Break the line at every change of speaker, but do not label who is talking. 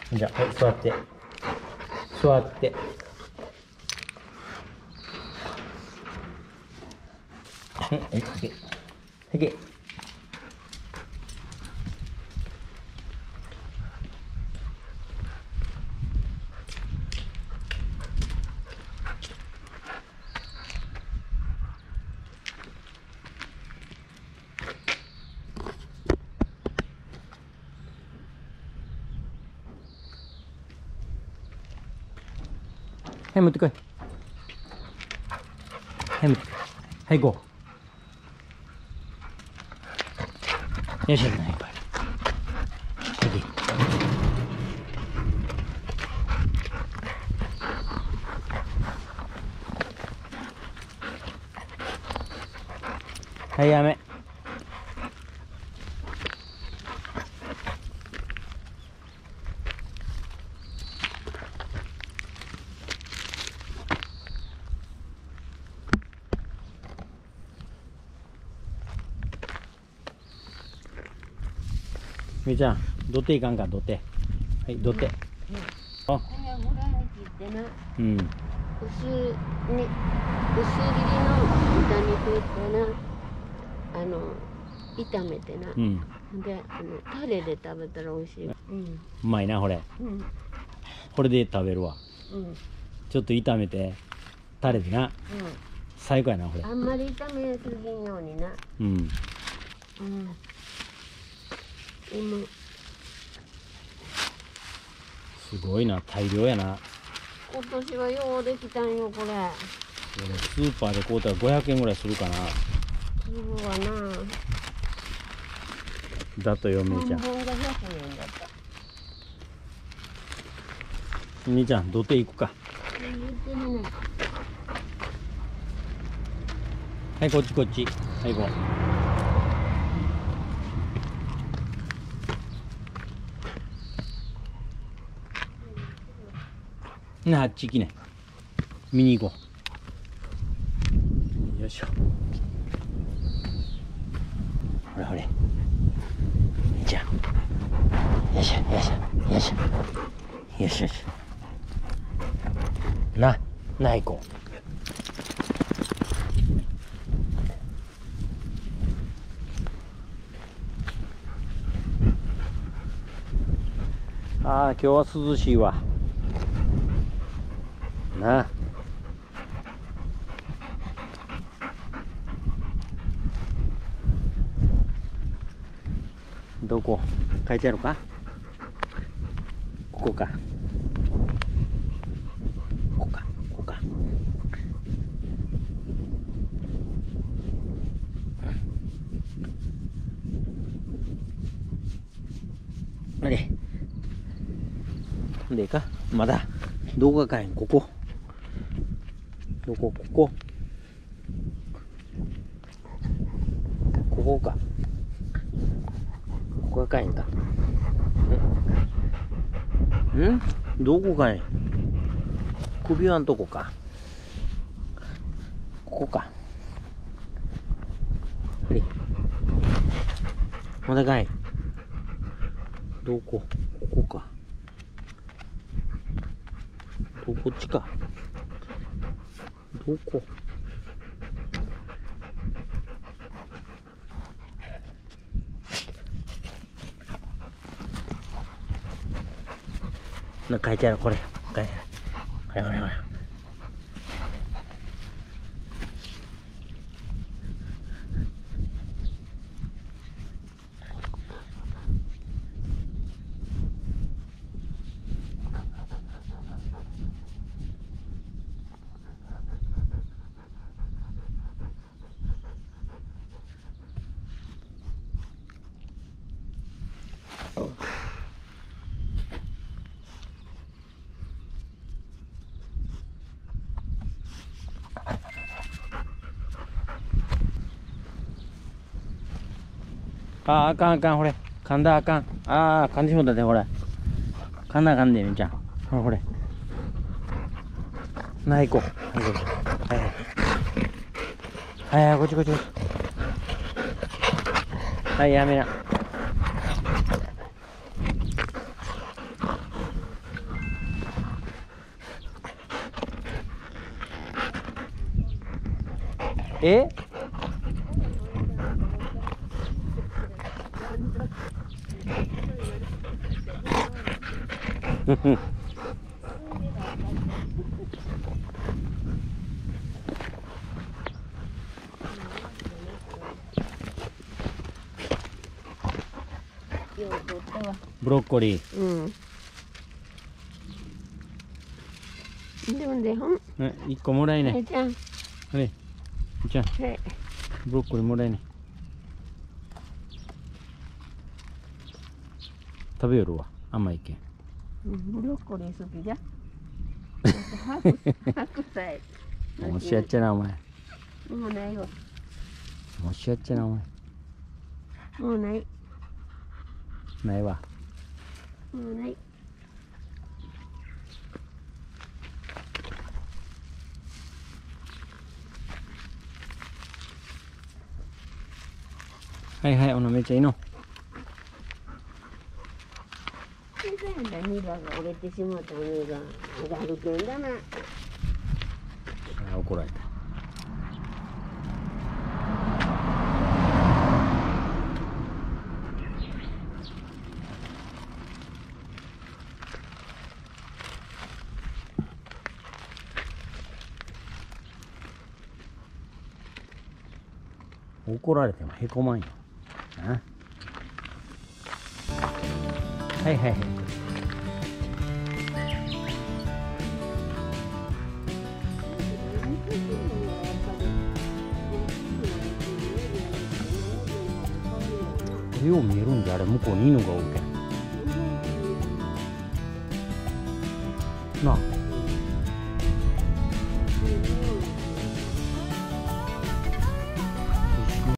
じゃあ、はい、座って。座って。はい、はい、はい。はい、持ってこい。はい、持ってこい。はい、行こう。よいしょ、ない、これ。はい、やめ。みーちゃん、土手いかんか、土手。はい、土手。あ。うん。
薄切りの豚肉から炒めてな。
うん。
でタレで食べたら美味しい。
うまいな、これ。これで食べるわ。ちょっと炒めて、タレでな。最高やな、これ。
あんまり炒めすぎんようにな。
すごいな、大量やな。
今年はようできたんよ、これ。
スーパーで買うたら500円ぐらいするかな。
するわな。
だとよ、みーちゃん。
半分が100円だった。
みーちゃん、土手行くか。はい、こっちこっち。はい、行こう。なあ、あっち行きね。見に行こう。よいしょ。ほらほれ。じゃあ。よいしょ、よいしょ、よいしょ。よしよし。な、行こう。ああ、今日は涼しいわ。なあ。どこ書いてあるか。ここか。ここか。ここか。あれ。でか。まだ。どこかかへん。ここ。どこ。ここ。ここか。ここがかいんか。んどこかい。首輪んとこか。ここか。まだかい。どこ。ここか。こっちか。どこ。なんか書いてある、これ。書いてある。ほらほらほら。あかんあかん、ほれ。噛んだあかん。噛んでしもたで、ほれ。噛んだあかんで、みーちゃん。ほら、ほれ。なあ、行こう。はい、はい。はいはい、こっちこっちこっち。はい、やめな。 えブロッコリー。
でもね、
一個もらえね。
じゃん。
あれ、じゃん。ブロッコリーもらえね。食べよるわ。甘いけん。
ブロッコリー好きじゃ。白菜。
もしやっちゃな、お前。
もうないわ。
もしやっちゃな、お前。
もうない。
ないわ。
もうない。
はいはい、おなめちゃいいの。
ニラが折れてしまったのがあるけんだな。
あ、怒られた。怒られてもへこまんよ。はいはいはい。よう見えるんで、あれ向こうに犬がおるけんなあ。